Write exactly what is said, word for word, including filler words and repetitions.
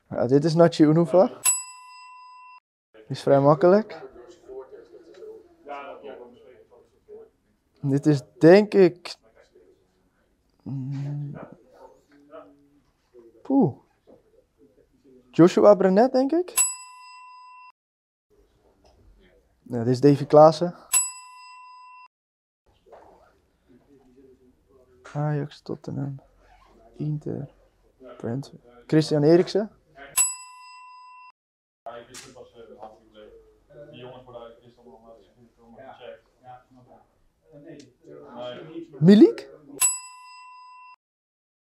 Ja, dit is Nachi Unuva. Die is vrij makkelijk. Dit is denk ik... Poeh. Joshua Brenet, denk ik. Ja, dit is Davy Klaassen. Ajax, Tottenham, Inter, Brentford. Christian Eriksen. Milik?